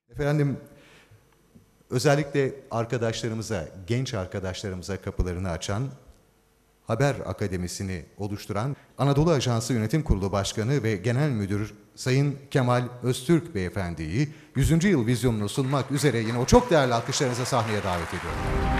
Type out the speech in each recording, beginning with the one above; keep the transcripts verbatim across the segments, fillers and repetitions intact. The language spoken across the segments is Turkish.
Efendim, özellikle arkadaşlarımıza, genç arkadaşlarımıza kapılarını açan, Haber Akademisi'ni oluşturan Anadolu Ajansı Yönetim Kurulu Başkanı ve Genel Müdür Sayın Kemal Öztürk Beyefendi'yi yüzüncü yıl vizyonunu sunmak üzere yine o çok değerli alkışlarınıza sahneye davet ediyorum.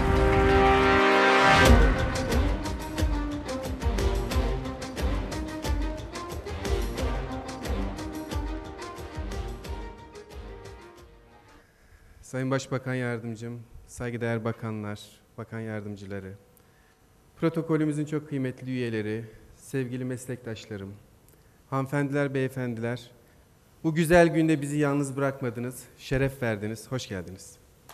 Sayın Başbakan Yardımcım, saygıdeğer bakanlar, bakan yardımcıları, protokolümüzün çok kıymetli üyeleri, sevgili meslektaşlarım, hanımefendiler, beyefendiler, bu güzel günde bizi yalnız bırakmadınız, şeref verdiniz, hoş geldiniz.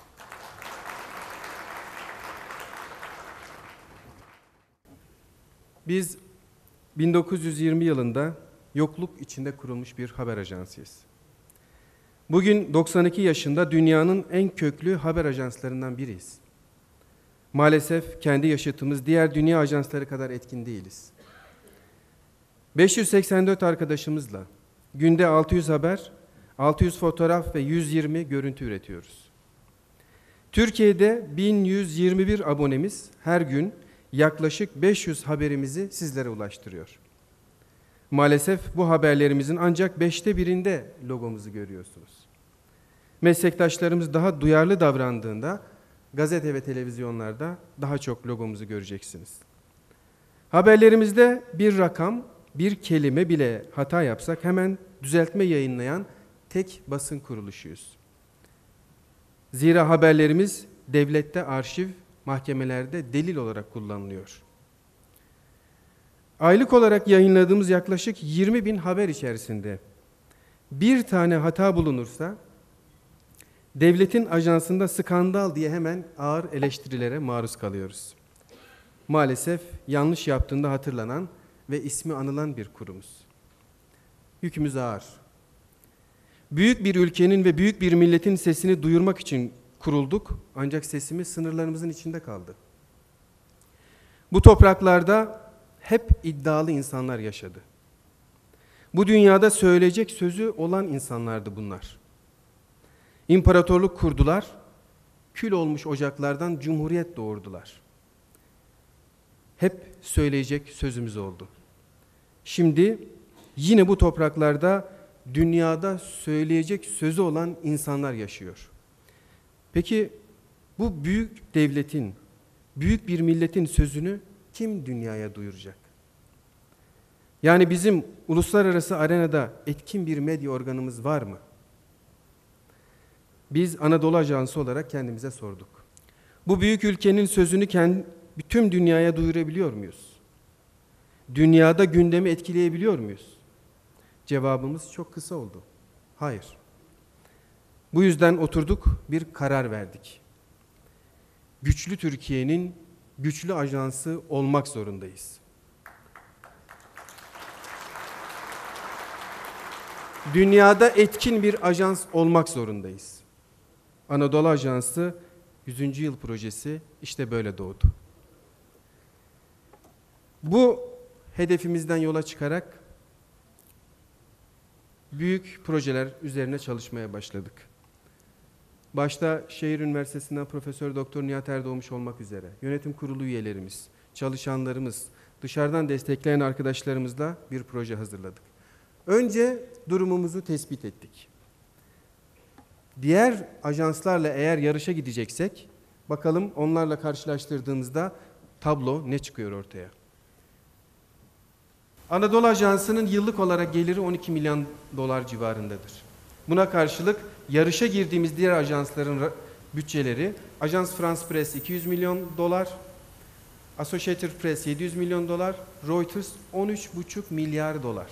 Biz bin dokuz yüz yirmi yılında yokluk içinde kurulmuş bir haber ajansıyız. Bugün doksan iki yaşında dünyanın en köklü haber ajanslarından biriyiz. Maalesef kendi yaşıtımız diğer dünya ajansları kadar etkin değiliz. beş yüz seksen dört arkadaşımızla günde altı yüz haber, altı yüz fotoğraf ve yüz yirmi görüntü üretiyoruz. Türkiye'de bin yüz yirmi bir abonemiz her gün yaklaşık beş yüz haberimizi sizlere ulaştırıyor. Maalesef bu haberlerimizin ancak beşte birinde logomuzu görüyorsunuz. Meslektaşlarımız daha duyarlı davrandığında gazete ve televizyonlarda daha çok logomuzu göreceksiniz. Haberlerimizde bir rakam, bir kelime bile hata yapsak hemen düzeltme yayınlayan tek basın kuruluşuyuz. Zira haberlerimiz devlette arşiv, mahkemelerde delil olarak kullanılıyor. Aylık olarak yayınladığımız yaklaşık yirmi bin haber içerisinde bir tane hata bulunursa devletin ajansında skandal diye hemen ağır eleştirilere maruz kalıyoruz. Maalesef yanlış yaptığında hatırlanan ve ismi anılan bir kurumuz. Yükümüz ağır. Büyük bir ülkenin ve büyük bir milletin sesini duyurmak için kurulduk ancak sesimiz sınırlarımızın içinde kaldı. Bu topraklarda hep iddialı insanlar yaşadı. Bu dünyada söyleyecek sözü olan insanlardı bunlar. İmparatorluk kurdular, kül olmuş ocaklardan cumhuriyet doğurdular. Hep söyleyecek sözümüz oldu. Şimdi yine bu topraklarda dünyada söyleyecek sözü olan insanlar yaşıyor. Peki bu büyük devletin, büyük bir milletin sözünü kim dünyaya duyuracak? Yani bizim uluslararası arenada etkin bir medya organımız var mı? Biz Anadolu Ajansı olarak kendimize sorduk. Bu büyük ülkenin sözünü kendi, tüm dünyaya duyurabiliyor muyuz? Dünyada gündemi etkileyebiliyor muyuz? Cevabımız çok kısa oldu. Hayır. Bu yüzden oturduk, bir karar verdik. Güçlü Türkiye'nin güçlü ajansı olmak zorundayız. Dünyada etkin bir ajans olmak zorundayız. Anadolu Ajansı yüzüncü yıl projesi işte böyle doğdu. Bu hedefimizden yola çıkarak büyük projeler üzerine çalışmaya başladık. Başta Şehir Üniversitesi'nden Profesör Doktor Nihat Erdoğmuş olmak üzere yönetim kurulu üyelerimiz, çalışanlarımız, dışarıdan destekleyen arkadaşlarımızla bir proje hazırladık. Önce durumumuzu tespit ettik. Diğer ajanslarla eğer yarışa gideceksek, bakalım onlarla karşılaştırdığımızda tablo ne çıkıyor ortaya? Anadolu Ajansı'nın yıllık olarak geliri on iki milyon dolar civarındadır. Buna karşılık yarışa girdiğimiz diğer ajansların bütçeleri, Ajans France Presse iki yüz milyon dolar, Associated Press yedi yüz milyon dolar, Reuters on üç buçuk milyar dolar.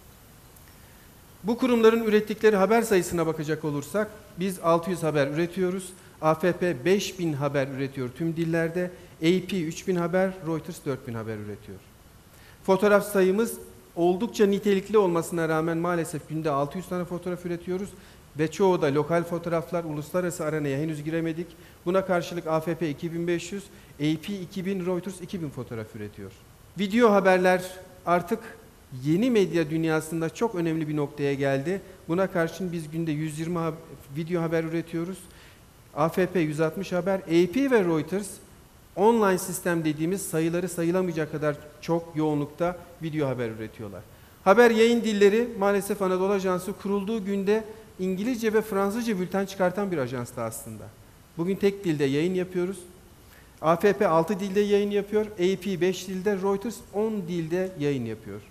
Bu kurumların ürettikleri haber sayısına bakacak olursak biz altı yüz haber üretiyoruz. A F P beş bin haber üretiyor tüm dillerde. A P üç bin haber, Reuters dört bin haber üretiyor. Fotoğraf sayımız oldukça nitelikli olmasına rağmen maalesef günde altı yüz tane fotoğraf üretiyoruz. Ve çoğu da lokal fotoğraflar, uluslararası arenaya henüz giremedik. Buna karşılık A F P iki bin beş yüz, A P iki bin, Reuters iki bin fotoğraf üretiyor. Video haberler artık yeni medya dünyasında çok önemli bir noktaya geldi. Buna karşın biz günde yüz yirmi ha- video haber üretiyoruz. A F P yüz altmış haber, A P ve Reuters online sistem dediğimiz sayıları sayılamayacak kadar çok yoğunlukta video haber üretiyorlar. Haber yayın dilleri maalesef Anadolu Ajansı kurulduğu günde İngilizce ve Fransızca bülten çıkartan bir ajanstı aslında. Bugün tek dilde yayın yapıyoruz. A F P altı dilde yayın yapıyor, A P beş dilde, Reuters on dilde yayın yapıyor.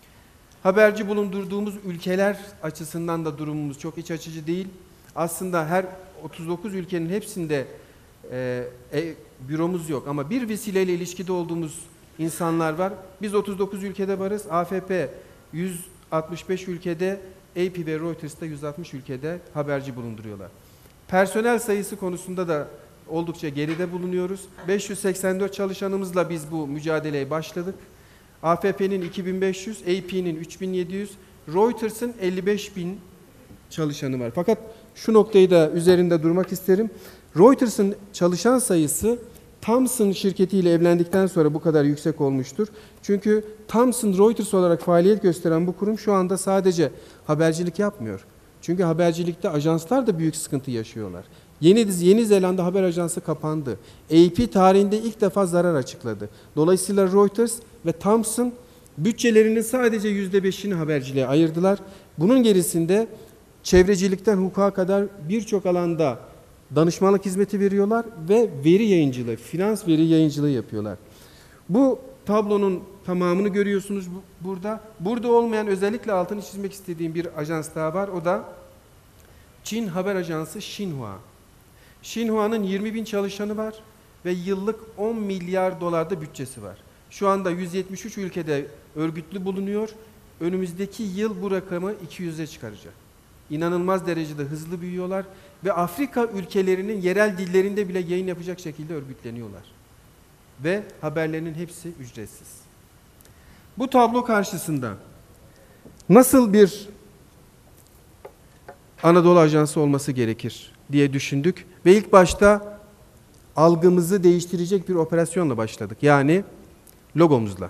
Haberci bulundurduğumuz ülkeler açısından da durumumuz çok iç açıcı değil. Aslında her otuz dokuz ülkenin hepsinde e, e, büromuz yok ama bir vesileyle ilişkide olduğumuz insanlar var. Biz otuz dokuz ülkede varız. A F P yüz altmış beş ülkede, A P ve Reuters'ta yüz altmış ülkede haberci bulunduruyorlar. Personel sayısı konusunda da oldukça geride bulunuyoruz. beş yüz seksen dört çalışanımızla biz bu mücadeleye başladık. A F P'nin iki bin beş yüz, A P'nin üç bin yedi yüz, Reuters'ın elli beş bin çalışanı var. Fakat şu noktayı da üzerinde durmak isterim. Reuters'ın çalışan sayısı Thomson şirketiyle evlendikten sonra bu kadar yüksek olmuştur. Çünkü Thomson Reuters olarak faaliyet gösteren bu kurum şu anda sadece habercilik yapmıyor. Çünkü habercilikte ajanslar da büyük sıkıntı yaşıyorlar. Yeni, Yeni Zelanda haber ajansı kapandı. A P tarihinde ilk defa zarar açıkladı. Dolayısıyla Reuters ve Thomson bütçelerinin sadece yüzde beşini haberciliğe ayırdılar. Bunun gerisinde çevrecilikten hukuka kadar birçok alanda danışmanlık hizmeti veriyorlar ve veri yayıncılığı, finans veri yayıncılığı yapıyorlar. Bu tablonun tamamını görüyorsunuz burada. Burada olmayan, özellikle altını çizmek istediğim bir ajans daha var. O da Çin haber ajansı Xinhua. Xinhua'nın yirmi bin çalışanı var ve yıllık on milyar dolarda bütçesi var. Şu anda yüz yetmiş üç ülkede örgütlü bulunuyor. Önümüzdeki yıl bu rakamı iki yüze çıkaracak. İnanılmaz derecede hızlı büyüyorlar ve Afrika ülkelerinin yerel dillerinde bile yayın yapacak şekilde örgütleniyorlar. Ve haberlerinin hepsi ücretsiz. Bu tablo karşısında nasıl bir Anadolu Ajansı olması gerekir diye düşündük ve ilk başta algımızı değiştirecek bir operasyonla başladık. Yani logomuzla.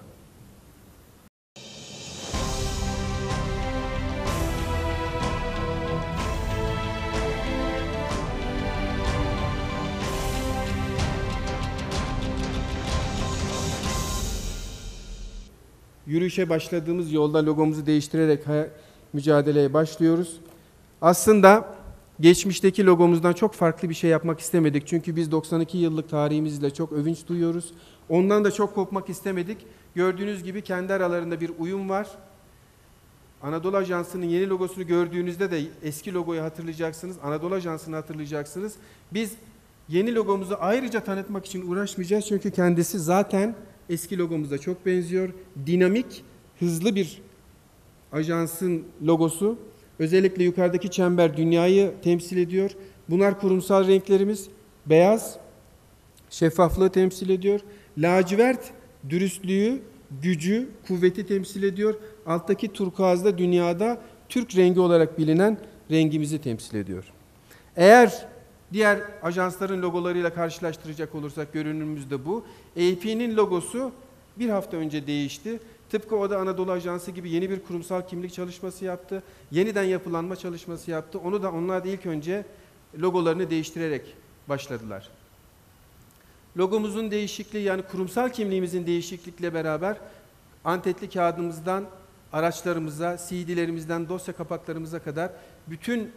Yürüyüşe başladığımız yolda logomuzu değiştirerek mücadeleye başlıyoruz. Aslında geçmişteki logomuzdan çok farklı bir şey yapmak istemedik. Çünkü biz doksan iki yıllık tarihimizle çok övünç duyuyoruz. Ondan da çok kopmak istemedik. Gördüğünüz gibi kendi aralarında bir uyum var. Anadolu Ajansı'nın yeni logosunu gördüğünüzde de eski logoyu hatırlayacaksınız. Anadolu Ajansı'nı hatırlayacaksınız. Biz yeni logomuzu ayrıca tanıtmak için uğraşmayacağız. Çünkü kendisi zaten eski logomuza çok benziyor. Dinamik, hızlı bir ajansın logosu. Özellikle yukarıdaki çember dünyayı temsil ediyor. Bunlar kurumsal renklerimiz. Beyaz, şeffaflığı temsil ediyor. Lacivert, dürüstlüğü, gücü, kuvveti temsil ediyor. Alttaki turkuaz da dünyada Türk rengi olarak bilinen rengimizi temsil ediyor. Eğer diğer ajansların logolarıyla karşılaştıracak olursak görünümümüz de bu. A P'nin logosu bir hafta önce değişti. Tıpkı o da Anadolu Ajansı gibi yeni bir kurumsal kimlik çalışması yaptı. Yeniden yapılanma çalışması yaptı. Onu da onlar da ilk önce logolarını değiştirerek başladılar. Logomuzun değişikliği, yani kurumsal kimliğimizin değişiklikle beraber antetli kağıdımızdan araçlarımıza, C D'lerimizden dosya kapaklarımıza kadar bütün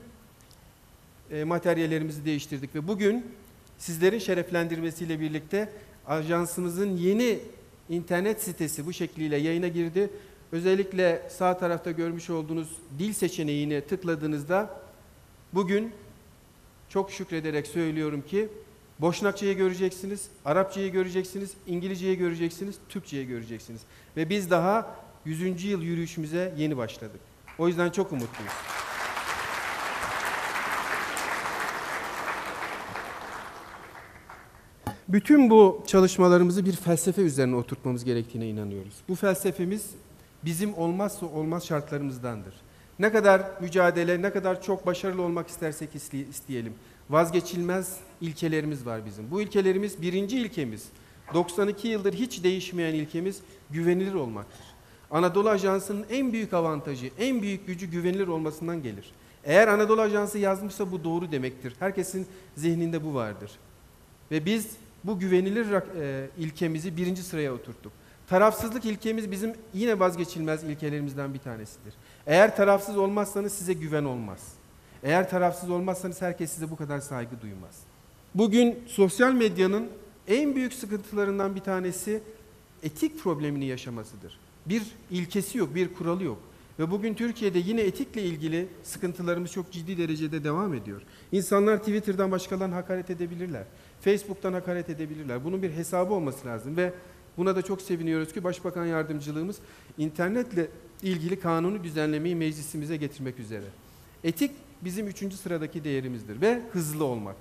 e, materyallerimizi değiştirdik ve bugün sizlerin şereflendirmesiyle birlikte ajansımızın yeni İnternet sitesi bu şekliyle yayına girdi. Özellikle sağ tarafta görmüş olduğunuz dil seçeneğine tıkladığınızda bugün çok şükrederek söylüyorum ki Boşnakçayı göreceksiniz, Arapçayı göreceksiniz, İngilizceyi göreceksiniz, Türkçeyi göreceksiniz. Ve biz daha yüzüncü yıl yürüyüşümüze yeni başladık. O yüzden çok umutluyuz. Bütün bu çalışmalarımızı bir felsefe üzerine oturtmamız gerektiğine inanıyoruz. Bu felsefemiz bizim olmazsa olmaz şartlarımızdandır. Ne kadar mücadele, ne kadar çok başarılı olmak istersek isteyelim, vazgeçilmez ilkelerimiz var bizim. Bu ilkelerimiz, birinci ilkemiz, doksan iki yıldır hiç değişmeyen ilkemiz güvenilir olmaktır. Anadolu Ajansı'nın en büyük avantajı, en büyük gücü güvenilir olmasından gelir. Eğer Anadolu Ajansı yazmışsa bu doğru demektir. Herkesin zihninde bu vardır. Ve biz bu güvenilir e, ilkemizi birinci sıraya oturttuk. Tarafsızlık ilkemiz bizim yine vazgeçilmez ilkelerimizden bir tanesidir. Eğer tarafsız olmazsanız size güven olmaz. Eğer tarafsız olmazsanız herkes size bu kadar saygı duymaz. Bugün sosyal medyanın en büyük sıkıntılarından bir tanesi etik problemini yaşamasıdır. Bir ilkesi yok, bir kuralı yok. Ve bugün Türkiye'de yine etikle ilgili sıkıntılarımız çok ciddi derecede devam ediyor. İnsanlar Twitter'dan başkalarına hakaret edebilirler. Facebook'tan hakaret edebilirler. Bunun bir hesabı olması lazım ve buna da çok seviniyoruz ki Başbakan Yardımcılığımız internetle ilgili kanunu düzenlemeyi meclisimize getirmek üzere. Etik bizim üçüncü sıradaki değerimizdir ve hızlı olmak.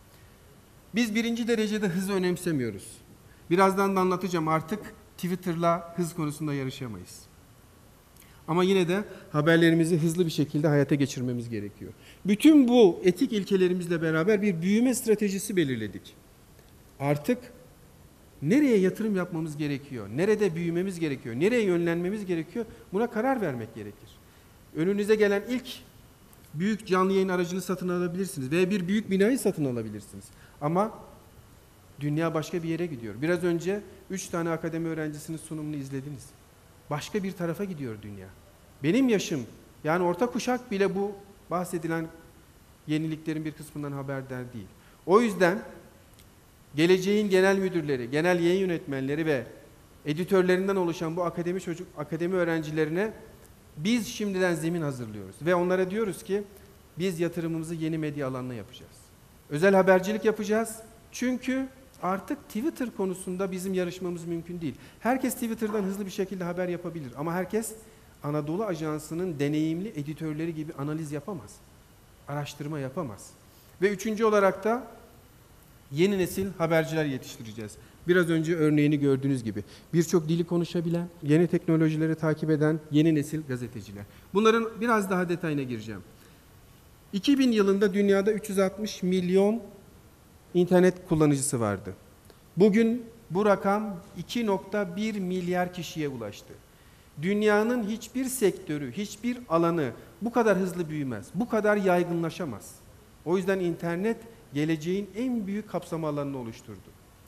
Biz birinci derecede hızı önemsemiyoruz. Birazdan da anlatacağım, artık Twitter'la hız konusunda yarışamayız. Ama yine de haberlerimizi hızlı bir şekilde hayata geçirmemiz gerekiyor. Bütün bu etik ilkelerimizle beraber bir büyüme stratejisi belirledik. Artık nereye yatırım yapmamız gerekiyor, nerede büyümemiz gerekiyor, nereye yönlenmemiz gerekiyor, buna karar vermek gerekir. Önünüze gelen ilk büyük canlı yayın aracını satın alabilirsiniz veya bir büyük binayı satın alabilirsiniz. Ama dünya başka bir yere gidiyor. Biraz önce üç tane akademi öğrencisinin sunumunu izlediniz. Başka bir tarafa gidiyor dünya. Benim yaşım, yani orta kuşak bile bu bahsedilen yeniliklerin bir kısmından haberdar değil. O yüzden geleceğin genel müdürleri, genel yayın yönetmenleri ve editörlerinden oluşan bu akademi çocuk, akademi öğrencilerine biz şimdiden zemin hazırlıyoruz. Ve onlara diyoruz ki biz yatırımımızı yeni medya alanına yapacağız. Özel habercilik yapacağız. Çünkü artık Twitter konusunda bizim yarışmamız mümkün değil. Herkes Twitter'dan hızlı bir şekilde haber yapabilir. Ama herkes Anadolu Ajansı'nın deneyimli editörleri gibi analiz yapamaz. Araştırma yapamaz. Ve üçüncü olarak da yeni nesil haberciler yetiştireceğiz. Biraz önce örneğini gördüğünüz gibi birçok dili konuşabilen, yeni teknolojileri takip eden yeni nesil gazeteciler. Bunların biraz daha detayına gireceğim. iki bin yılında dünyada üç yüz altmış milyon internet kullanıcısı vardı. Bugün bu rakam iki nokta bir milyar kişiye ulaştı. Dünyanın hiçbir sektörü, hiçbir alanı bu kadar hızlı büyümez, bu kadar yaygınlaşamaz. O yüzden internet geleceğin en büyük kapsam alanını oluşturdu.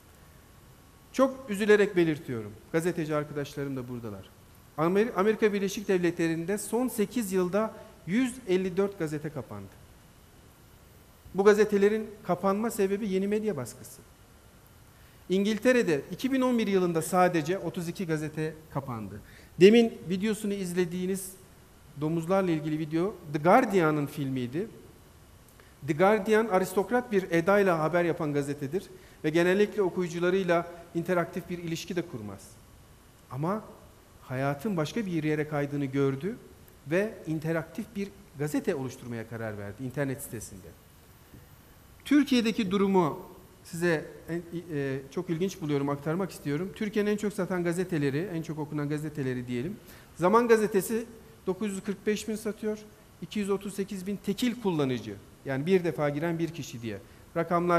Çok üzülerek belirtiyorum, gazeteci arkadaşlarım da buradalar. Amerika Birleşik Devletleri'nde son sekiz yılda yüz elli dört gazete kapandı. Bu gazetelerin kapanma sebebi yeni medya baskısı. İngiltere'de iki bin on bir yılında sadece otuz iki gazete kapandı. Demin videosunu izlediğiniz domuzlarla ilgili video The Guardian'ın filmiydi. The Guardian aristokrat bir edayla haber yapan gazetedir ve genellikle okuyucularıyla interaktif bir ilişki de kurmaz. Ama hayatın başka bir yere kaydığını gördü ve interaktif bir gazete oluşturmaya karar verdi internet sitesinde. Türkiye'deki durumu size en, e, çok ilginç buluyorum, aktarmak istiyorum. Türkiye'nin en çok satan gazeteleri, en çok okunan gazeteleri diyelim. Zaman Gazetesi dokuz yüz kırk beş bin satıyor, iki yüz otuz sekiz bin tekil kullanıcı. Yani bir defa giren bir kişi diye. Rakamlar,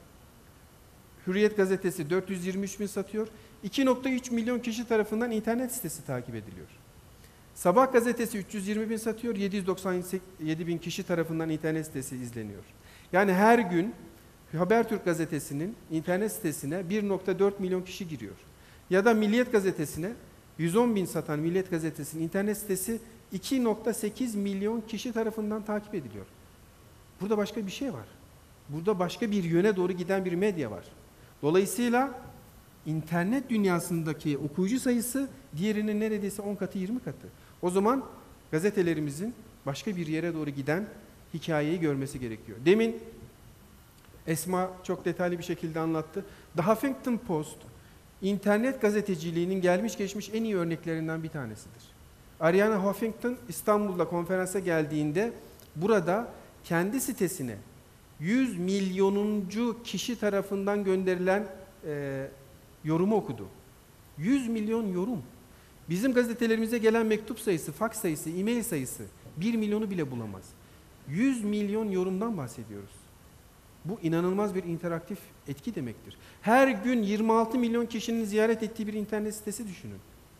Hürriyet Gazetesi dört yüz yirmi üç bin satıyor, iki nokta üç milyon kişi tarafından internet sitesi takip ediliyor. Sabah Gazetesi üç yüz yirmi bin satıyor, yedi yüz doksan yedi bin kişi tarafından internet sitesi izleniyor. Yani her gün Habertürk Gazetesi'nin internet sitesine bir nokta dört milyon kişi giriyor. Ya da Milliyet Gazetesi'ne yüz on bin satan Milliyet Gazetesi'nin internet sitesi iki nokta sekiz milyon kişi tarafından takip ediliyor. Burada başka bir şey var. Burada başka bir yöne doğru giden bir medya var. Dolayısıyla internet dünyasındaki okuyucu sayısı diğerinin neredeyse on katı, yirmi katı. O zaman gazetelerimizin başka bir yere doğru giden hikayeyi görmesi gerekiyor. Demin Esma çok detaylı bir şekilde anlattı. The Huffington Post, internet gazeteciliğinin gelmiş geçmiş en iyi örneklerinden bir tanesidir. Arianna Huffington İstanbul'da konferansa geldiğinde burada kendi sitesine yüz milyonuncu kişi tarafından gönderilen e, yorumu okudu. yüz milyon yorum. Bizim gazetelerimize gelen mektup sayısı, faks sayısı, e-mail sayısı bir milyonu bile bulamaz. yüz milyon yorumdan bahsediyoruz. Bu inanılmaz bir interaktif etki demektir. Her gün yirmi altı milyon kişinin ziyaret ettiği bir internet sitesi düşünün.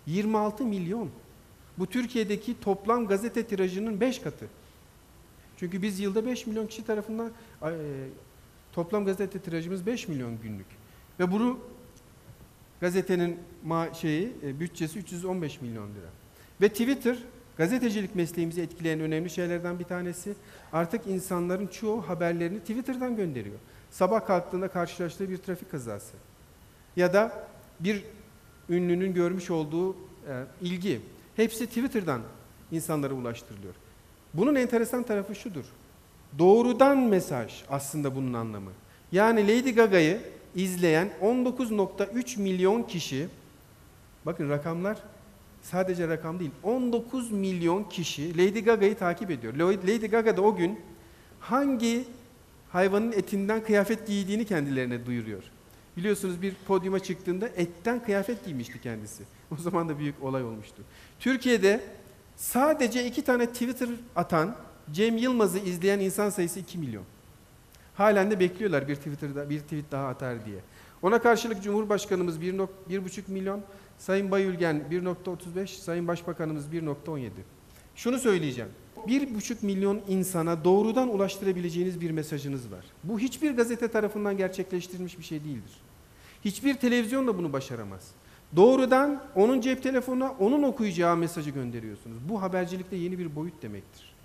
yirmi altı milyon. Bu Türkiye'deki toplam gazete tirajının beş katı. Çünkü biz yılda beş milyon kişi tarafından e, toplam gazete tirajımız beş milyon günlük. Ve bunu gazetenin ma şeyi e, bütçesi üç yüz on beş milyon lira. Ve Twitter gazetecilik mesleğimizi etkileyen önemli şeylerden bir tanesi. Artık insanların çoğu haberlerini Twitter'dan gönderiyor. Sabah kalktığında karşılaştığı bir trafik kazası ya da bir ünlünün görmüş olduğu e, ilgi. Hepsi Twitter'dan insanlara ulaştırılıyor. Bunun enteresan tarafı şudur. Doğrudan mesaj aslında bunun anlamı. Yani Lady Gaga'yı izleyen on dokuz nokta üç milyon kişi, bakın rakamlar sadece rakam değil, on dokuz milyon kişi Lady Gaga'yı takip ediyor. Lady Gaga da o gün hangi hayvanın etinden kıyafet giydiğini kendilerine duyuruyor. Biliyorsunuz bir podyuma çıktığında etten kıyafet giymişti kendisi. O zaman da büyük olay olmuştu. Türkiye'de sadece iki tane Twitter atan Cem Yılmaz'ı izleyen insan sayısı iki milyon. Halen de bekliyorlar bir Twitter'da bir tweet daha atar diye. Ona karşılık Cumhurbaşkanımız bir buçuk milyon, Sayın Bayülgen bir nokta otuz beş, Sayın Başbakanımız bir nokta on yedi. Şunu söyleyeceğim. bir buçuk milyon insana doğrudan ulaştırabileceğiniz bir mesajınız var. Bu hiçbir gazete tarafından gerçekleştirilmiş bir şey değildir. Hiçbir televizyon da bunu başaramaz. Doğrudan onun cep telefonuna onun okuyacağı mesajı gönderiyorsunuz. Bu habercilikte yeni bir boyut demektir.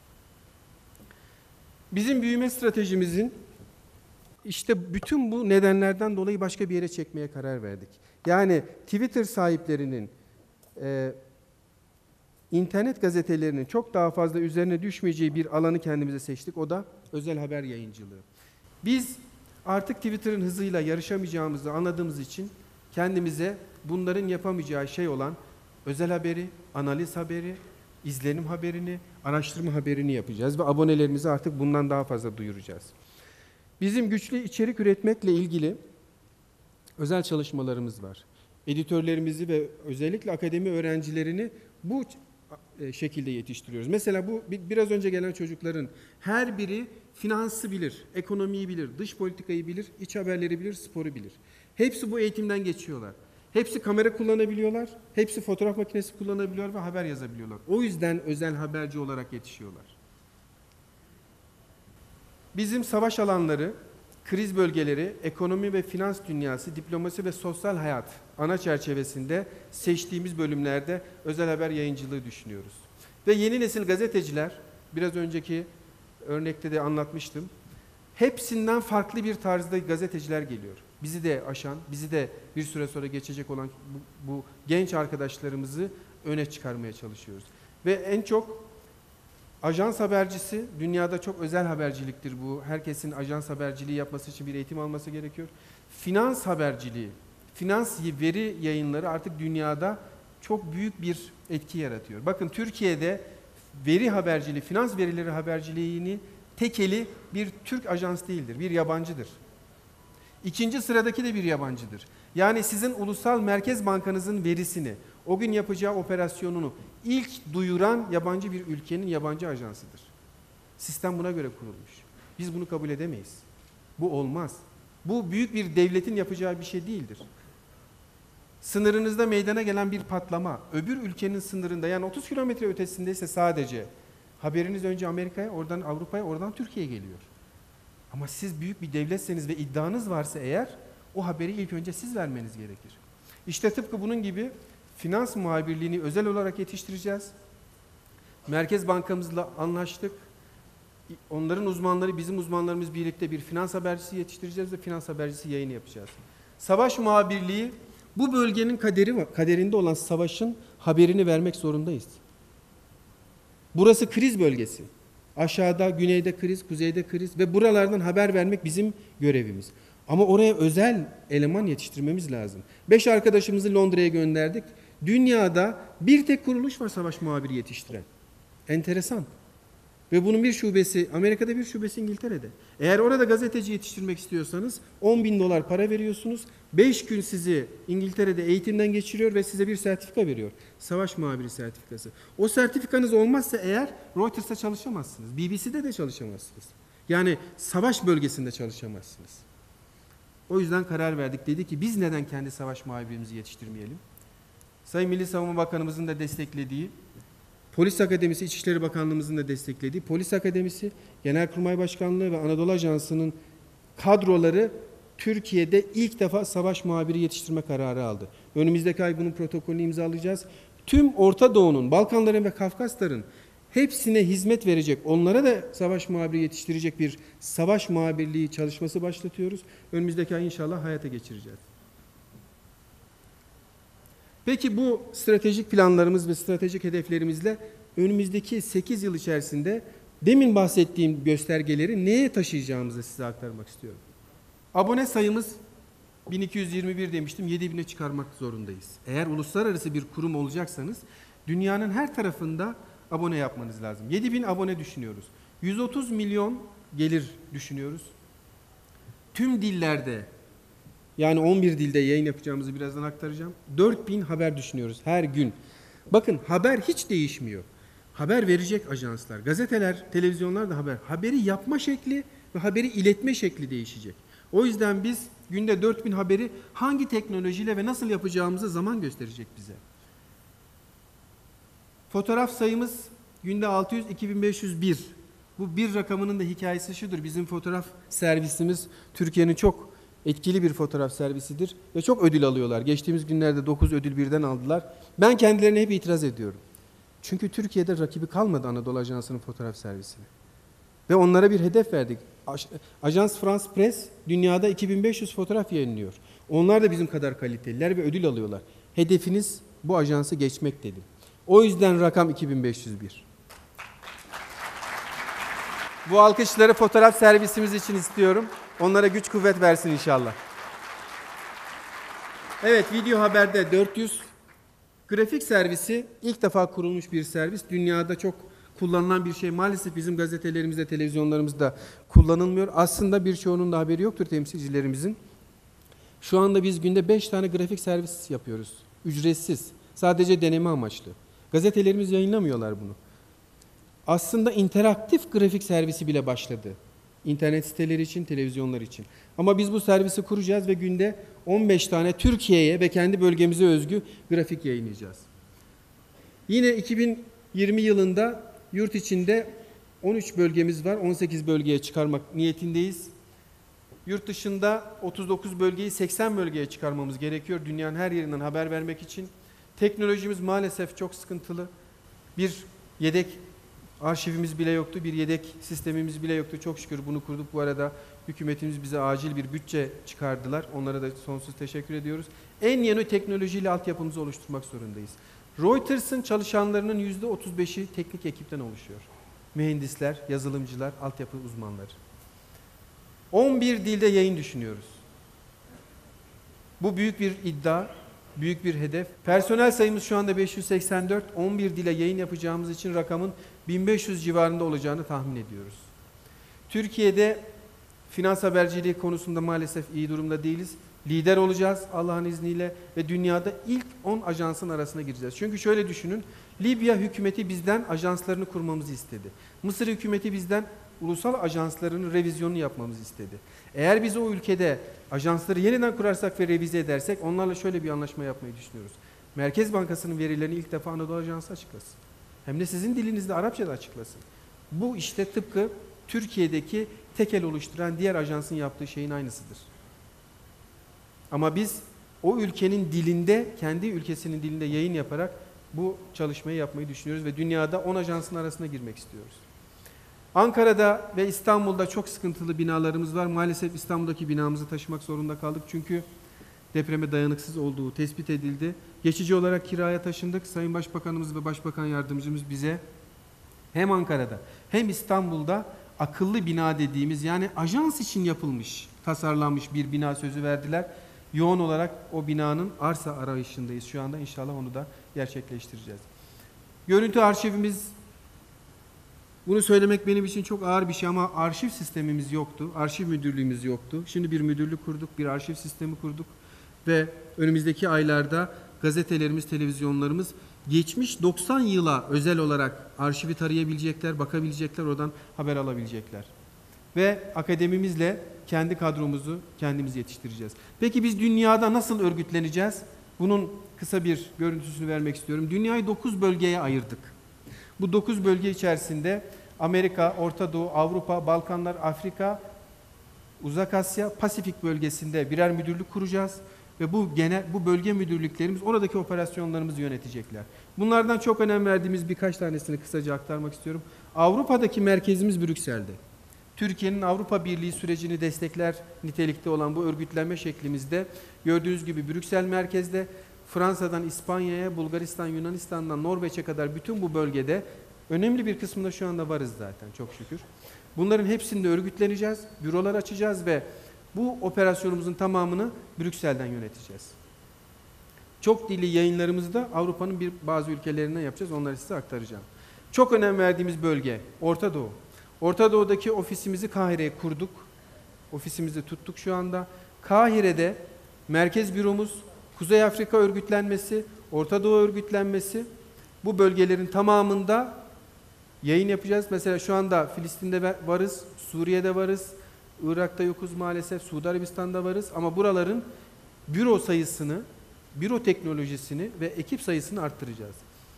Bizim büyüme stratejimizin işte bütün bu nedenlerden dolayı başka bir yere çekmeye karar verdik. Yani Twitter sahiplerinin e, İnternet gazetelerinin çok daha fazla üzerine düşmeyeceği bir alanı kendimize seçtik. O da özel haber yayıncılığı. Biz artık Twitter'ın hızıyla yarışamayacağımızı anladığımız için kendimize bunların yapamayacağı şey olan özel haberi, analiz haberi, izlenim haberini, araştırma haberini yapacağız ve abonelerimizi artık bundan daha fazla duyuracağız. Bizim güçlü içerik üretmekle ilgili özel çalışmalarımız var. Editörlerimizi ve özellikle akademi öğrencilerini bu şekilde yetiştiriyoruz. Mesela bu biraz önce gelen çocukların her biri finansı bilir, ekonomiyi bilir, dış politikayı bilir, iç haberleri bilir, sporu bilir. Hepsi bu eğitimden geçiyorlar. Hepsi kamera kullanabiliyorlar, hepsi fotoğraf makinesi kullanabiliyorlar ve haber yazabiliyorlar. O yüzden özel haberci olarak yetişiyorlar. Bizim savaş alanları, kriz bölgeleri, ekonomi ve finans dünyası, diplomasi ve sosyal hayat ana çerçevesinde seçtiğimiz bölümlerde özel haber yayıncılığı düşünüyoruz. Ve yeni nesil gazeteciler, biraz önceki örnekte de anlatmıştım, hepsinden farklı bir tarzda gazeteciler geliyor. Bizi de aşan, bizi de bir süre sonra geçecek olan bu, bu genç arkadaşlarımızı öne çıkarmaya çalışıyoruz. Ve en çok ajans habercisi, dünyada çok özel haberciliktir bu. Herkesin ajans haberciliği yapması için bir eğitim alması gerekiyor. Finans haberciliği, finans veri yayınları artık dünyada çok büyük bir etki yaratıyor. Bakın Türkiye'de veri haberciliği, finans verileri haberciliğini tekeli bir Türk ajans değildir, bir yabancıdır. İkinci sıradaki de bir yabancıdır. Yani sizin ulusal merkez bankanızın verisini, o gün yapacağı operasyonunu ilk duyuran yabancı bir ülkenin yabancı ajansıdır. Sistem buna göre kurulmuş. Biz bunu kabul edemeyiz. Bu olmaz. Bu büyük bir devletin yapacağı bir şey değildir. Sınırınızda meydana gelen bir patlama, öbür ülkenin sınırında yani otuz kilometre ötesindeyse sadece haberiniz önce Amerika'ya, oradan Avrupa'ya, oradan Türkiye'ye geliyor. Ama siz büyük bir devletseniz ve iddianız varsa eğer o haberi ilk önce siz vermeniz gerekir. İşte tıpkı bunun gibi finans muhabirliğini özel olarak yetiştireceğiz. Merkez Bankamızla anlaştık. Onların uzmanları, bizim uzmanlarımız birlikte bir finans habercisi yetiştireceğiz ve finans habercisi yayını yapacağız. Savaş muhabirliği, bu bölgenin kaderi, kaderinde olan savaşın haberini vermek zorundayız. Burası kriz bölgesi. Aşağıda, güneyde kriz, kuzeyde kriz ve buralardan haber vermek bizim görevimiz. Ama oraya özel eleman yetiştirmemiz lazım. Beş arkadaşımızı Londra'ya gönderdik. Dünyada bir tek kuruluş var savaş muhabiri yetiştiren. Enteresan. Ve bunun bir şubesi, Amerika'da bir şubesi İngiltere'de. Eğer orada gazeteci yetiştirmek istiyorsanız on bin dolar para veriyorsunuz. Beş gün sizi İngiltere'de eğitimden geçiriyor ve size bir sertifika veriyor. Savaş muhabiri sertifikası. O sertifikanız olmazsa eğer Reuters'ta çalışamazsınız. B B C'de de çalışamazsınız. Yani savaş bölgesinde çalışamazsınız. O yüzden karar verdik. Dedi ki biz neden kendi savaş muhabirimizi yetiştirmeyelim? Sayın Milli Savunma Bakanımızın da desteklediği, Polis Akademisi, İçişleri Bakanlığımızın da desteklediği Polis Akademisi, Genelkurmay Başkanlığı ve Anadolu Ajansı'nın kadroları Türkiye'de ilk defa savaş muhabiri yetiştirme kararı aldı. Önümüzdeki ay bunun protokolünü imzalayacağız. Tüm Orta Doğu'nun, Balkanların ve Kafkasların hepsine hizmet verecek, onlara da savaş muhabiri yetiştirecek bir savaş muhabirliği çalışması başlatıyoruz. Önümüzdeki ay inşallah hayata geçireceğiz. Peki bu stratejik planlarımız ve stratejik hedeflerimizle önümüzdeki sekiz yıl içerisinde demin bahsettiğim göstergeleri neye taşıyacağımızı size aktarmak istiyorum. Abone sayımız bin iki yüz yirmi bir demiştim, yedi bine çıkarmak zorundayız. Eğer uluslararası bir kurum olacaksanız dünyanın her tarafında abone yapmanız lazım. yedi bin abone düşünüyoruz. yüz otuz milyon gelir düşünüyoruz. Tüm dillerde, yani on bir dilde yayın yapacağımızı birazdan aktaracağım. dört bin haber düşünüyoruz her gün. Bakın haber hiç değişmiyor. Haber verecek ajanslar, gazeteler, televizyonlar da haber. Haberi yapma şekli ve haberi iletme şekli değişecek. O yüzden biz günde dört bin haberi hangi teknolojiyle ve nasıl yapacağımızı zaman gösterecek bize. Fotoğraf sayımız günde altı yüz iki bin beş yüz bir. Bu bir rakamının da hikayesi şudur. Bizim fotoğraf servisimiz Türkiye'nin çok etkili bir fotoğraf servisidir ve çok ödül alıyorlar. Geçtiğimiz günlerde dokuz ödül birden aldılar. Ben kendilerine hep itiraz ediyorum. Çünkü Türkiye'de rakibi kalmadı Anadolu Ajansı'nın fotoğraf servisine. Ve onlara bir hedef verdik. Ajans France Presse dünyada iki bin beş yüz fotoğraf yayınlıyor. Onlar da bizim kadar kaliteliler ve ödül alıyorlar. Hedefiniz bu ajansı geçmek dedim. O yüzden rakam iki bin beş yüz bir. Bu alkışları fotoğraf servisimiz için istiyorum. Onlara güç kuvvet versin inşallah. Evet, Video Haber'de dört yüz. Grafik servisi ilk defa kurulmuş bir servis. Dünyada çok kullanılan bir şey. Maalesef bizim gazetelerimizde, televizyonlarımızda kullanılmıyor. Aslında birçoğunun da haberi yoktur temsilcilerimizin. Şu anda biz günde beş tane grafik servis yapıyoruz. Ücretsiz. Sadece deneme amaçlı. Gazetelerimiz yayınlamıyorlar bunu. Aslında interaktif grafik servisi bile başladı. İnternet siteleri için, televizyonlar için. Ama biz bu servisi kuracağız ve günde on beş tane Türkiye'ye ve kendi bölgemize özgü grafik yayınlayacağız. Yine iki bin yirmi yılında yurt içinde on üç bölgemiz var. on sekiz bölgeye çıkarmak niyetindeyiz. Yurt dışında otuz dokuz bölgeyi seksen bölgeye çıkarmamız gerekiyor. Dünyanın her yerinden haber vermek için. Teknolojimiz maalesef çok sıkıntılı. Bir yedek arşivimiz bile yoktu, bir yedek sistemimiz bile yoktu. Çok şükür bunu kurduk. Bu arada hükümetimiz bize acil bir bütçe çıkardılar. Onlara da sonsuz teşekkür ediyoruz. En yeni teknolojiyle altyapımızı oluşturmak zorundayız. Reuters'ın çalışanlarının yüzde otuz beşi teknik ekipten oluşuyor. Mühendisler, yazılımcılar, altyapı uzmanları. on bir dilde yayın düşünüyoruz. Bu büyük bir iddia, büyük bir hedef. Personel sayımız şu anda beş yüz seksen dört. on bir dile yayın yapacağımız için rakamın bin beş yüz civarında olacağını tahmin ediyoruz. Türkiye'de finans haberciliği konusunda maalesef iyi durumda değiliz. Lider olacağız Allah'ın izniyle ve dünyada ilk on ajansın arasına gireceğiz. Çünkü şöyle düşünün, Libya hükümeti bizden ajanslarını kurmamızı istedi. Mısır hükümeti bizden ulusal ajanslarının revizyonunu yapmamızı istedi. Eğer biz o ülkede ajansları yeniden kurarsak ve revize edersek onlarla şöyle bir anlaşma yapmayı düşünüyoruz. Merkez Bankası'nın verilerini ilk defa Anadolu Ajansı açıklasın. Hem de sizin dilinizde Arapçada açıklasın. Bu işte tıpkı Türkiye'deki tekel oluşturan diğer ajansın yaptığı şeyin aynısıdır. Ama biz o ülkenin dilinde, kendi ülkesinin dilinde yayın yaparak bu çalışmayı yapmayı düşünüyoruz ve dünyada on ajansın arasına girmek istiyoruz. Ankara'da ve İstanbul'da çok sıkıntılı binalarımız var. Maalesef İstanbul'daki binamızı taşımak zorunda kaldık çünkü depreme dayanıksız olduğu tespit edildi. Geçici olarak kiraya taşındık. Sayın Başbakanımız ve Başbakan Yardımcımız bize hem Ankara'da hem İstanbul'da akıllı bina dediğimiz, yani ajans için yapılmış, tasarlanmış bir bina sözü verdiler. Yoğun olarak o binanın arsa arayışındayız şu anda. İnşallah onu da gerçekleştireceğiz. Görüntü arşivimiz, bunu söylemek benim için çok ağır bir şey ama arşiv sistemimiz yoktu. Arşiv müdürlüğümüz yoktu. Şimdi bir müdürlük kurduk, bir arşiv sistemi kurduk ve önümüzdeki aylarda gazetelerimiz, televizyonlarımız geçmiş doksan yıla özel olarak arşivi tarayabilecekler, bakabilecekler, oradan haber alabilecekler. Ve akademimizle kendi kadromuzu kendimiz yetiştireceğiz. Peki biz dünyada nasıl örgütleneceğiz? Bunun kısa bir görüntüsünü vermek istiyorum. Dünyayı dokuz bölgeye ayırdık. Bu dokuz bölge içerisinde Amerika, Orta Doğu, Avrupa, Balkanlar, Afrika, Uzak Asya, Pasifik bölgesinde birer müdürlük kuracağız ve bu genel bu bölge müdürlüklerimiz oradaki operasyonlarımızı yönetecekler. Bunlardan çok önem verdiğimiz birkaç tanesini kısaca aktarmak istiyorum. Avrupa'daki merkezimiz Brüksel'de. Türkiye'nin Avrupa Birliği sürecini destekler nitelikte olan bu örgütlenme şeklimizde gördüğünüz gibi Brüksel merkezde, Fransa'dan İspanya'ya, Bulgaristan, Yunanistan'dan Norveç'e kadar bütün bu bölgede önemli bir kısmında şu anda varız zaten çok şükür. Bunların hepsinde örgütleneceğiz, bürolar açacağız ve bu operasyonumuzun tamamını Brüksel'den yöneteceğiz. Çok dilli yayınlarımızı da Avrupa'nın bir bazı ülkelerinden yapacağız. Onları size aktaracağım. Çok önem verdiğimiz bölge Orta Doğu. Orta Doğu'daki ofisimizi Kahire'ye kurduk. Ofisimizi tuttuk şu anda. Kahire'de merkez büromuz, Kuzey Afrika örgütlenmesi, Orta Doğu örgütlenmesi, bu bölgelerin tamamında yayın yapacağız. Mesela şu anda Filistin'de varız, Suriye'de varız, Irak'ta yokuz maalesef, Suudi Arabistan'da varız ama buraların büro sayısını, büro teknolojisini ve ekip sayısını arttıracağız.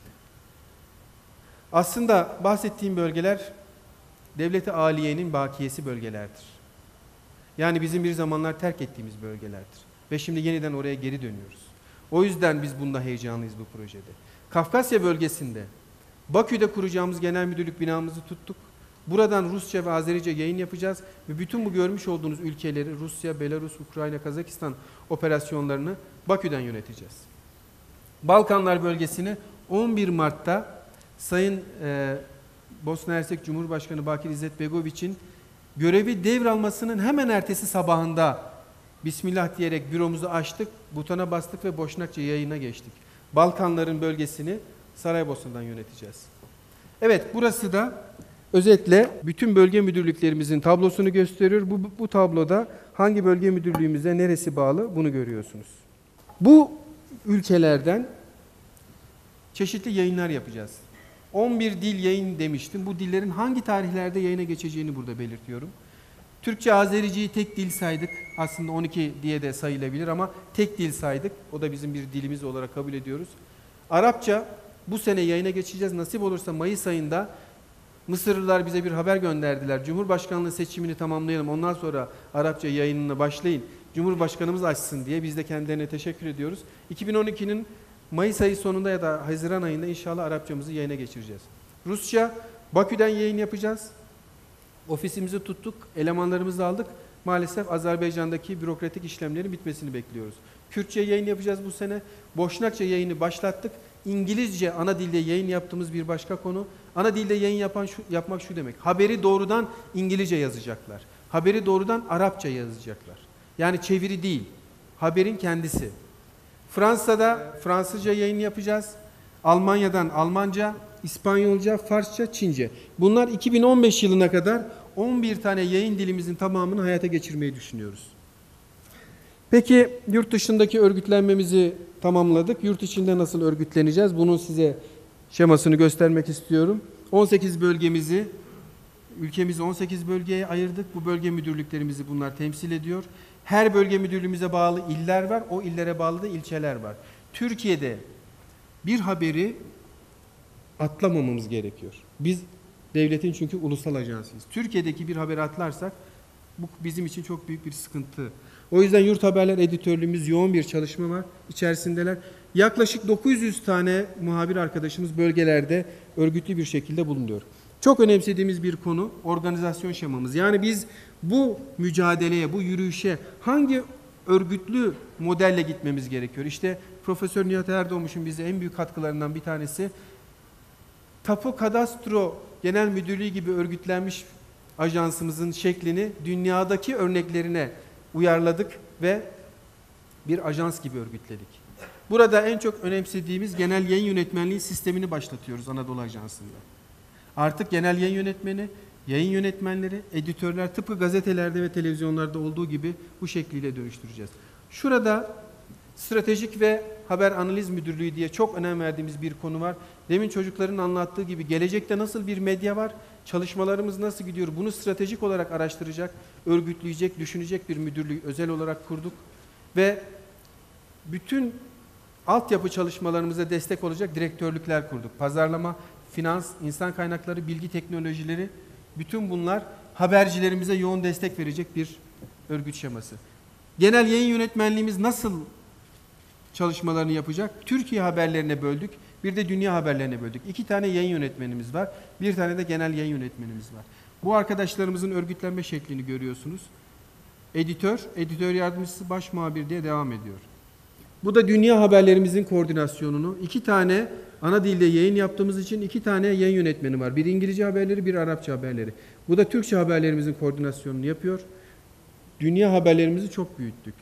Aslında bahsettiğim bölgeler devlet-i aliyenin bakiyesi bölgelerdir. Yani bizim bir zamanlar terk ettiğimiz bölgelerdir. Ve şimdi yeniden oraya geri dönüyoruz. O yüzden biz bunda heyecanlıyız bu projede. Kafkasya bölgesinde Bakü'de kuracağımız genel müdürlük binamızı tuttuk. Buradan Rusça ve Azerice yayın yapacağız ve bütün bu görmüş olduğunuz ülkeleri Rusya, Belarus, Ukrayna, Kazakistan operasyonlarını Bakü'den yöneteceğiz. Balkanlar bölgesini on bir Mart'ta Sayın e, Bosna Hersek Cumhurbaşkanı Bakir İzzet Begoviç'in görevi devralmasının hemen ertesi sabahında Bismillah diyerek büromuzu açtık, butona bastık ve Boşnakça yayına geçtik. Balkanların bölgesini Saraybosna'dan yöneteceğiz. Evet, burası da özetle bütün bölge müdürlüklerimizin tablosunu gösteriyor. Bu, bu tabloda hangi bölge müdürlüğümüze neresi bağlı bunu görüyorsunuz. Bu ülkelerden çeşitli yayınlar yapacağız. on bir dil yayın demiştim. Bu dillerin hangi tarihlerde yayına geçeceğini burada belirtiyorum. Türkçe, Azericiyi tek dil saydık. Aslında on iki diye de sayılabilir ama tek dil saydık. O da bizim bir dilimiz olarak kabul ediyoruz. Arapça bu sene yayına geçeceğiz. Nasip olursa Mayıs ayında Mısırlılar bize bir haber gönderdiler. Cumhurbaşkanlığı seçimini tamamlayalım. Ondan sonra Arapça yayınına başlayın. Cumhurbaşkanımız açsın diye biz de kendilerine teşekkür ediyoruz. iki bin on ikinin Mayıs ayı sonunda ya da Haziran ayında inşallah Arapçamızı yayına geçireceğiz. Rusça, Bakü'den yayın yapacağız. Ofisimizi tuttuk, elemanlarımızı aldık. Maalesef Azerbaycan'daki bürokratik işlemlerin bitmesini bekliyoruz. Kürtçe yayın yapacağız bu sene. Boşnakça yayını başlattık. İngilizce ana dilde yayın yaptığımız bir başka konu. Ana dilde yayın yapan şu, yapmak şu demek. Haberi doğrudan İngilizce yazacaklar. Haberi doğrudan Arapça yazacaklar. Yani çeviri değil. Haberin kendisi. Fransa'da Fransızca yayın yapacağız. Almanya'dan Almanca, İspanyolca, Farsça, Çince. Bunlar iki bin on beş yılına kadar on bir tane yayın dilimizin tamamını hayata geçirmeyi düşünüyoruz. Peki yurt dışındaki örgütlenmemizi tamamladık. Yurt içinde nasıl örgütleneceğiz? Bunun size şemasını göstermek istiyorum. on sekiz bölgemizi, ülkemizi on sekiz bölgeye ayırdık. Bu bölge müdürlüklerimizi bunlar temsil ediyor. Her bölge müdürlüğümüze bağlı iller var. O illere bağlı da ilçeler var. Türkiye'de bir haberi atlamamamız gerekiyor. Biz devletin çünkü ulusal ajansıyız. Türkiye'deki bir haberi atlarsak bu bizim için çok büyük bir sıkıntı. O yüzden Yurt Haberler editörlüğümüz yoğun bir çalışma var. İçerisindeler. Yaklaşık dokuz yüz tane muhabir arkadaşımız bölgelerde örgütlü bir şekilde bulunuyor. Çok önemsediğimiz bir konu organizasyon şemamız. Yani biz bu mücadeleye, bu yürüyüşe hangi örgütlü modelle gitmemiz gerekiyor? İşte Profesör Nihat Erdoğmuş'un bize en büyük katkılarından bir tanesi Tapu Kadastro Genel Müdürlüğü gibi örgütlenmiş ajansımızın şeklini dünyadaki örneklerine uyarladık ve bir ajans gibi örgütledik. Burada en çok önemsediğimiz genel yayın yönetmenliği sistemini başlatıyoruz Anadolu Ajansı'nda. Artık genel yayın yönetmeni, yayın yönetmenleri, editörler tıpkı gazetelerde ve televizyonlarda olduğu gibi bu şekliyle dönüştüreceğiz. Şurada stratejik ve haber analiz müdürlüğü diye çok önem verdiğimiz bir konu var. Demin çocukların anlattığı gibi gelecekte nasıl bir medya var, çalışmalarımız nasıl gidiyor, bunu stratejik olarak araştıracak, örgütleyecek, düşünecek bir müdürlüğü özel olarak kurduk. Ve bütün altyapı çalışmalarımıza destek olacak direktörlükler kurduk. Pazarlama, finans, insan kaynakları, bilgi teknolojileri, bütün bunlar habercilerimize yoğun destek verecek bir örgüt şeması. Genel yayın yönetmenliğimiz nasıl çalışmalarını yapacak? Türkiye haberlerine böldük, bir de dünya haberlerine böldük. İki tane yayın yönetmenimiz var, bir tane de genel yayın yönetmenimiz var. Bu arkadaşlarımızın örgütlenme şeklini görüyorsunuz. Editör, editör yardımcısı, baş muhabir diye devam ediyor. Bu da dünya haberlerimizin koordinasyonunu. İki tane ana dilde yayın yaptığımız için iki tane yayın yönetmeni var. Bir İngilizce haberleri, bir Arapça haberleri. Bu da Türkçe haberlerimizin koordinasyonunu yapıyor. Dünya haberlerimizi çok büyüttük.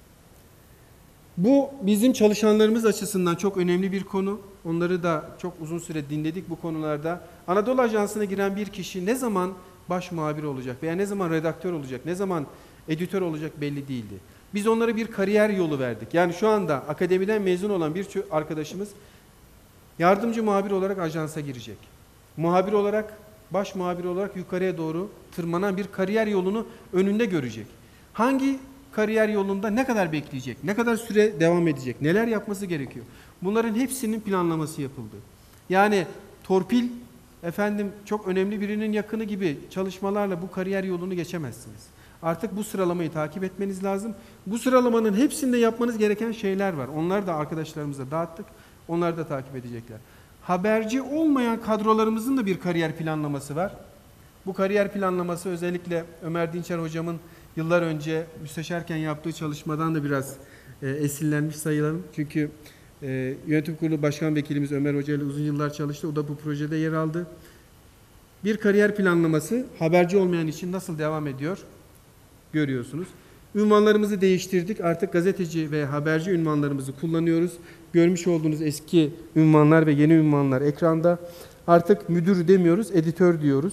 Bu bizim çalışanlarımız açısından çok önemli bir konu. Onları da çok uzun süre dinledik bu konularda. Anadolu Ajansı'na giren bir kişi ne zaman baş muhabir olacak veya ne zaman redaktör olacak, ne zaman editör olacak belli değildi. Biz onlara bir kariyer yolu verdik. Yani şu anda akademiden mezun olan bir arkadaşımız yardımcı muhabir olarak ajansa girecek. Muhabir olarak, baş muhabir olarak yukarıya doğru tırmanan bir kariyer yolunu önünde görecek. Hangi kariyer yolunda ne kadar bekleyecek, ne kadar süre devam edecek, neler yapması gerekiyor? Bunların hepsinin planlaması yapıldı. Yani torpil, efendim çok önemli birinin yakını gibi çalışmalarla bu kariyer yolunu geçemezsiniz. Artık bu sıralamayı takip etmeniz lazım. Bu sıralamanın hepsinde yapmanız gereken şeyler var. Onları da arkadaşlarımıza dağıttık. Onları da takip edecekler. Haberci olmayan kadrolarımızın da bir kariyer planlaması var. Bu kariyer planlaması özellikle Ömer Dinçer hocamın yıllar önce müsteşarken yaptığı çalışmadan da biraz e, esinlenmiş sayılalım. Çünkü e, yönetim kurulu başkan vekilimiz Ömer Hoca ile uzun yıllar çalıştı. O da bu projede yer aldı. Bir kariyer planlaması haberci olmayan için nasıl devam ediyor görüyorsunuz. Ünvanlarımızı değiştirdik. Artık gazeteci ve haberci ünvanlarımızı kullanıyoruz. Görmüş olduğunuz eski ünvanlar ve yeni ünvanlar ekranda. Artık müdür demiyoruz, editör diyoruz.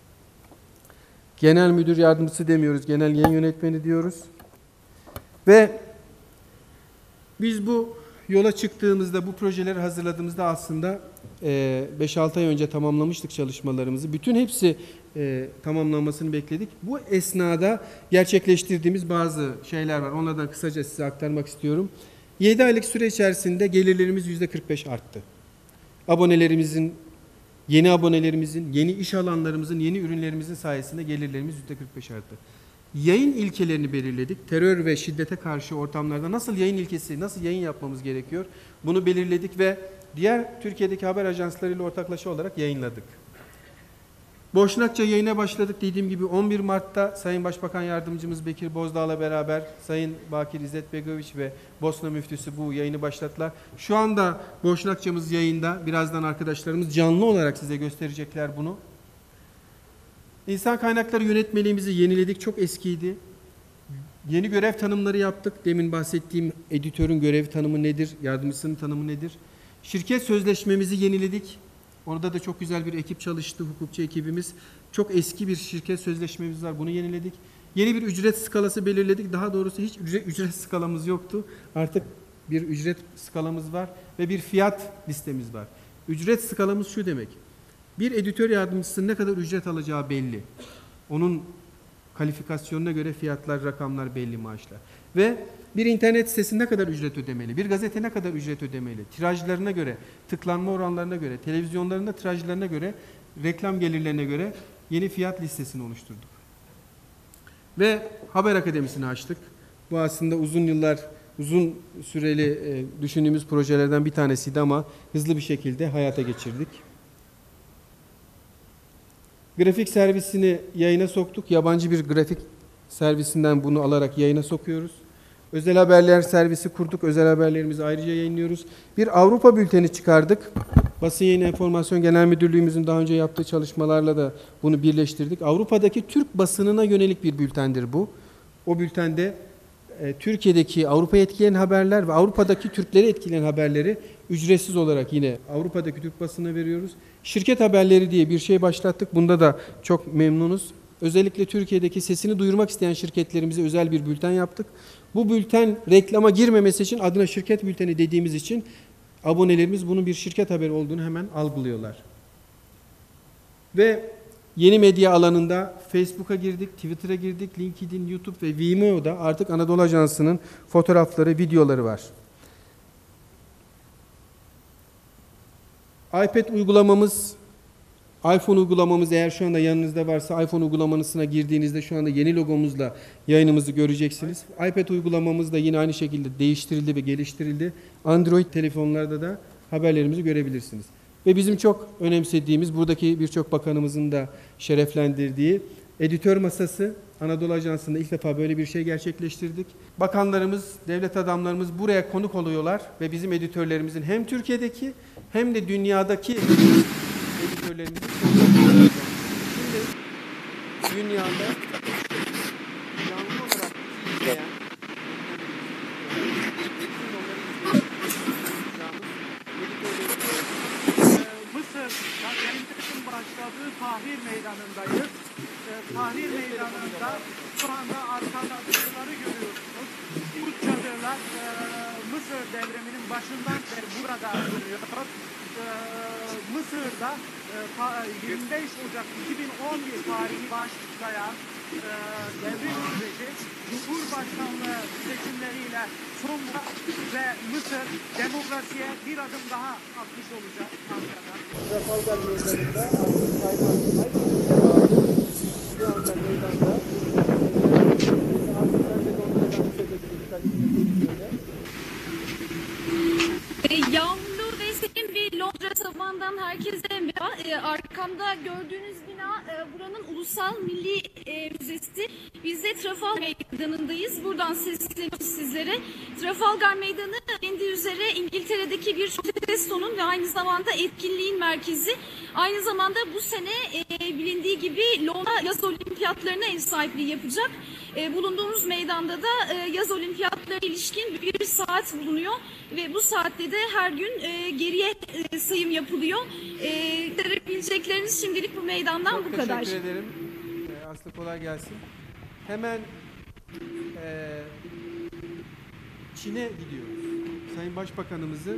Genel müdür yardımcısı demiyoruz, genel yayın yönetmeni diyoruz. Ve biz bu yola çıktığımızda, bu projeleri hazırladığımızda aslında beş altı ay önce tamamlamıştık çalışmalarımızı. Bütün hepsi e, tamamlanmasını bekledik. Bu esnada gerçekleştirdiğimiz bazı şeyler var. Onlardan kısaca size aktarmak istiyorum. yedi aylık süre içerisinde gelirlerimiz yüzde kırk beş arttı. Abonelerimizin, yeni abonelerimizin, yeni iş alanlarımızın, yeni ürünlerimizin sayesinde gelirlerimiz yüzde kırk beş arttı. Yayın ilkelerini belirledik. Terör ve şiddete karşı ortamlarda nasıl yayın ilkesi, nasıl yayın yapmamız gerekiyor? Bunu belirledik ve diğer Türkiye'deki haber ajanslarıyla ortaklaşa olarak yayınladık. Boşnakça yayına başladık. Dediğim gibi on bir Mart'ta Sayın Başbakan Yardımcımız Bekir Bozdağ'la beraber Sayın Bakir İzzet Begoviç ve Bosna Müftüsü bu yayını başlattılar. Şu anda Boşnakçamız yayında. Birazdan arkadaşlarımız canlı olarak size gösterecekler bunu. İnsan kaynakları yönetmeliğimizi yeniledik. Çok eskiydi. Yeni görev tanımları yaptık. Demin bahsettiğim editörün görev tanımı nedir? Yardımcısının tanımı nedir? Şirket sözleşmemizi yeniledik. Orada da çok güzel bir ekip çalıştı, hukukçu ekibimiz. Çok eski bir şirket sözleşmemiz var, bunu yeniledik. Yeni bir ücret skalası belirledik. Daha doğrusu hiç ücret, ücret skalamız yoktu. Artık bir ücret skalamız var ve bir fiyat listemiz var. Ücret skalamız şu demek. Bir editör yardımcısının ne kadar ücret alacağı belli. Onun kalifikasyonuna göre fiyatlar, rakamlar belli, maaşlar. Ve bir internet sitesi ne kadar ücret ödemeli, bir gazete ne kadar ücret ödemeli, tirajlarına göre, tıklanma oranlarına göre, televizyonlarında tirajlarına göre, reklam gelirlerine göre yeni fiyat listesini oluşturduk. Ve Haber Akademisi'ni açtık. Bu aslında uzun yıllar, uzun süreli e, düşündüğümüz projelerden bir tanesiydi ama hızlı bir şekilde hayata geçirdik. Grafik servisini yayına soktuk. Yabancı bir grafik servisinden bunu alarak yayına sokuyoruz. Özel haberler servisi kurduk. Özel haberlerimizi ayrıca yayınlıyoruz. Bir Avrupa bülteni çıkardık. Basın Yayın Enformasyon Genel Müdürlüğümüzün daha önce yaptığı çalışmalarla da bunu birleştirdik. Avrupa'daki Türk basınına yönelik bir bültendir bu. O bültende e, Türkiye'deki Avrupa'yı etkileyen haberler ve Avrupa'daki Türkleri etkileyen haberleri ücretsiz olarak yine Avrupa'daki Türk basınına veriyoruz. Şirket haberleri diye bir şey başlattık. Bunda da çok memnunuz. Özellikle Türkiye'deki sesini duyurmak isteyen şirketlerimize özel bir bülten yaptık. Bu bülten reklama girmemesi için adına şirket bülteni dediğimiz için abonelerimiz bunun bir şirket haberi olduğunu hemen algılıyorlar. Ve yeni medya alanında Facebook'a girdik, Twitter'a girdik, LinkedIn, YouTube ve Vimeo'da artık Anadolu Ajansı'nın fotoğrafları, videoları var. iPad uygulamamız, iPhone uygulamamız eğer şu anda yanınızda varsa iPhone uygulamasına girdiğinizde şu anda yeni logomuzla yayınımızı göreceksiniz. iPad uygulamamız da yine aynı şekilde değiştirildi ve geliştirildi. Android telefonlarda da haberlerimizi görebilirsiniz. Ve bizim çok önemsediğimiz, buradaki birçok bakanımızın da şereflendirdiği editör masası, Anadolu Ajansı'nda ilk defa böyle bir şey gerçekleştirdik. Bakanlarımız, devlet adamlarımız buraya konuk oluyorlar ve bizim editörlerimizin hem Türkiye'deki hem de dünyadaki editörlerimizin şimdi dünyada canlı olarak izleyen Mısır Yeniçerin başladığı Tahrir Meydanı'ndayız. Ee, Tahrir Meydanı'nda şu anda arkada çadırları görüyorsunuz. Bu çadırlar e, Mısır devriminin başından beri burada duruyor. Ee, Mısır'da e, ta, yirmi beş Ocak iki bin on bir tarihi başlayan e, devrim süreci Cumhurbaşkanlığı seçimleriyle sonla ve Mısır demokrasiye bir adım daha atmış olacak Ankara'da. Trafalgar Meydanı'nda şu anda meydanda E, Yağmurlu ve serin bir Londra sabahından herkese merhaba. E, arkamda gördüğünüz bina e, buranın Ulusal Milli e, Müzesi. Biz de Trafalgar Meydanı'ndayız. Buradan sesleniyoruz sizlere. Trafalgar Meydanı kendi üzere İngiltere'deki bir protestonun ve aynı zamanda etkinliğin merkezi. Aynı zamanda bu sene e, bilindiği gibi Londra yaz olimpiyatlarına ev sahipliği yapacak. E, bulunduğumuz meydanda da e, yaz olimpiyatlarına ilişkin bir saat bulunuyor ve bu saatte de her gün e, geriye e, sayım yapılıyor. E, verebilecekleriniz şimdilik bu meydandan Çok bu kadar. teşekkür ederim. Ee, Aslı kolay gelsin. Hemen e, Çin'e gidiyoruz. Sayın Başbakanımızı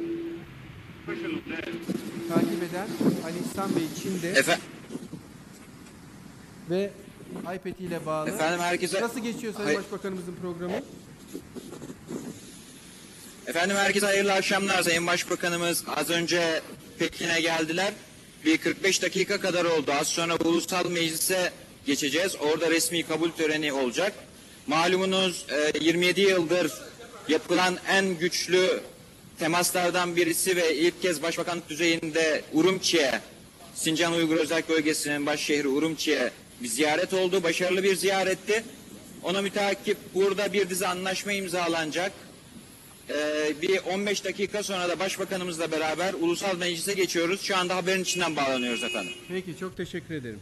takip eden Ali İhsan Bey Çin'de Efe- ve iPad ile bağlı. Efendim herkese Nasıl geçiyor Sayın Hay- Başbakanımızın programı? Efendim herkese hayırlı akşamlar. Sayın Başbakanımız az önce Pekin'e geldiler. Bir kırk beş dakika kadar oldu. Az sonra Ulusal Meclis'e geçeceğiz. Orada resmi kabul töreni olacak. Malumunuz e, yirmi yedi yıldır yapılan en güçlü temaslardan birisi ve ilk kez başbakanlık düzeyinde Urumçi'ye, Sincan Uygur Özerk Bölgesi'nin baş şehri Urumçi'ye bir ziyaret oldu. Başarılı bir ziyaretti. Ona müteakip burada bir dizi anlaşma imzalanacak. Ee, bir on beş dakika sonra da Başbakanımızla beraber Ulusal Meclis'e geçiyoruz. Şu anda haberin içinden bağlanıyoruz efendim. Peki, çok teşekkür ederim.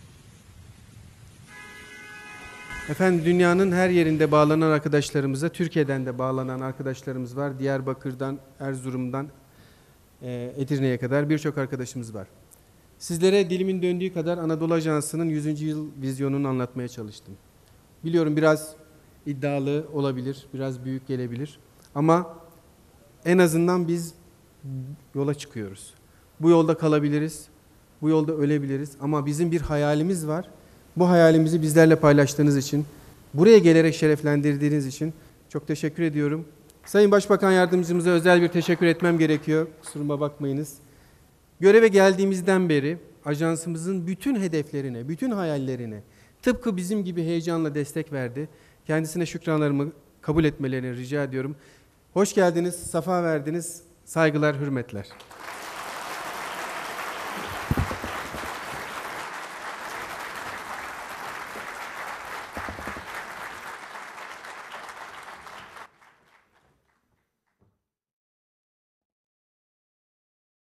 Efendim, dünyanın her yerinde bağlanan arkadaşlarımıza, Türkiye'den de bağlanan arkadaşlarımız var. Diyarbakır'dan, Erzurum'dan, e, Edirne'ye kadar birçok arkadaşımız var. Sizlere dilimin döndüğü kadar Anadolu Ajansı'nın yüzüncü yıl vizyonunu anlatmaya çalıştım. Biliyorum biraz iddialı olabilir, biraz büyük gelebilir. Ama en azından biz yola çıkıyoruz. Bu yolda kalabiliriz, bu yolda ölebiliriz ama bizim bir hayalimiz var. Bu hayalimizi bizlerle paylaştığınız için, buraya gelerek şereflendirdiğiniz için çok teşekkür ediyorum. Sayın Başbakan Yardımcımıza özel bir teşekkür etmem gerekiyor. Kusuruma bakmayınız. Göreve geldiğimizden beri ajansımızın bütün hedeflerine, bütün hayallerine tıpkı bizim gibi heyecanla destek verdi. Kendisine şükranlarımı kabul etmelerini rica ediyorum. Hoş geldiniz, safa verdiniz. Saygılar, hürmetler.